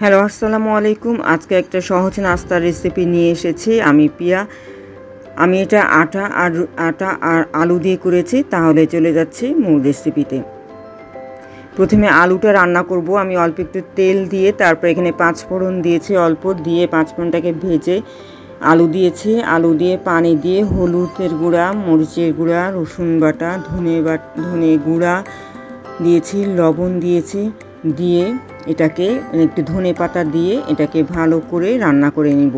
Hello, আসসালামু আলাইকুম। আজকে একটা সহজ নাস্তার রেসিপি নিয়ে এসেছি আমি পিয়া। আমি এটা আটা আর আলু দিয়ে করেছি। তাহলে চলে যাচ্ছি মূল রেসিপিতে। প্রথমে আলুটা রান্না করব। আমি অল্প একটু তেল দিয়ে তারপর এখানে 5 ফোড়ন দিয়েছি, অল্প দিয়ে 5 ফোড়নটাকে ভেজে আলু দিয়েছি। আলু দিয়ে পানি দিয়ে হলুদের গুঁড়া, মরিচের গুঁড়া, রসুন বাটা, ধনে গুঁড়া দিয়েছি, লবণ দিয়েছি, দিয়ে এটাকে একটু ধনে পাতা দিয়ে এটাকে ভালো করে রান্না করে নিব।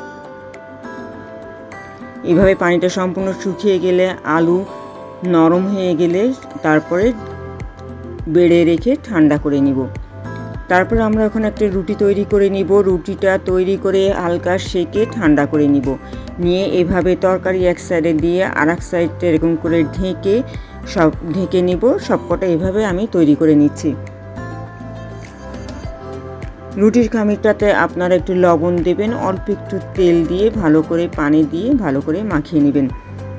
এভাবে পানিটা সম্পূর্ণ শুকিয়ে গেলে, আলু নরম হয়ে গেলে তারপরে বেড়ে রেখে ঠান্ডা করে নিব। তারপর আমরা এখন একটা রুটি তৈরি করে নিব। রুটিটা তৈরি করে হালকা সেকে ঠান্ডা করে নিব। নিয়ে এভাবে তরকারি এক সাইডে দিয়ে আর এক সাইডটা এরকম করে ঢেকে নিব। সবকটা এভাবে আমি তৈরি করে নিচ্ছি। রুটির খামিরটাতে আপনারা একটু লবণ দেবেন, অল্প একটু তেল দিয়ে ভালো করে পানি দিয়ে ভালো করে মাখিয়ে নেবেন।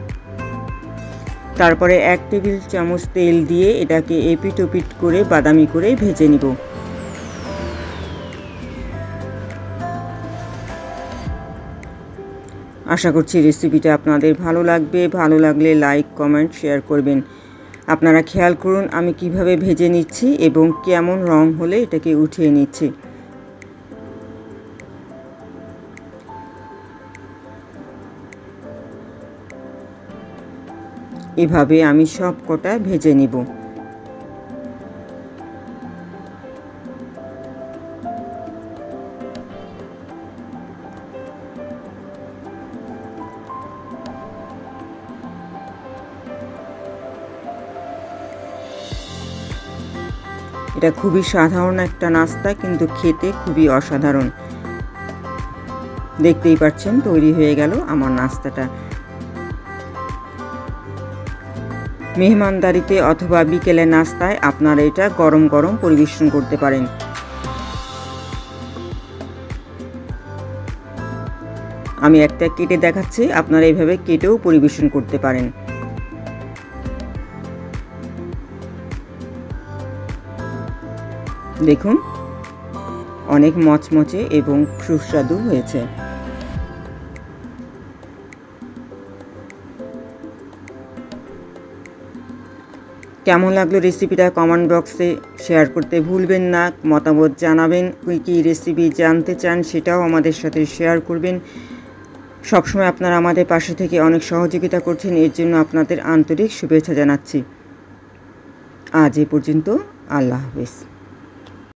তারপরে 1 টেবিল চামচ তেল দিয়ে এটাকে এপিট ওপিট করে বাদামি করে ভেজে নিব। আশা করছি রেসিপিটা আপনাদের ভালো লাগবে। ভালো লাগলে লাইক, কমেন্ট, শেয়ার করবেন। আপনারা খেয়াল করুন আমি কিভাবে ভেজে নিচ্ছি এবং কেমন রং হলে এটাকে উঠিয়ে নিচ্ছি। এভাবে আমি সব কটা ভেজে নিব। এটা খুবই সাধারণ একটা নাস্তা, কিন্তু খেতে খুবই অসাধারণ। দেখতেই পাচ্ছেন তৈরি হয়ে গেল আমার নাস্তাটা। মেহমানদারিতে অথবা বিকেলে নাস্তায় আপনারা এটা গরম গরম পরিবেশন করতে পারেন। আমি একটা কেটে দেখাচ্ছি, আপনারা এইভাবে কেটেও পরিবেশন করতে পারেন। দেখুন অনেক মচমচে এবং সুস্বাদু হয়েছে। কেমন লাগলো রেসিপিটা কমেন্ট বক্সে শেয়ার করতে ভুলবেন না। মতামত জানাবেন, কী রেসিপি জানতে চান সেটাও আমাদের সাথে শেয়ার করবেন। সবসময় আপনারা আমাদের পাশে থেকে অনেক সহযোগিতা করছেন, এর জন্য আপনাদের আন্তরিক শুভেচ্ছা জানাচ্ছি। আজ এ পর্যন্ত, আল্লাহ হাফেজ।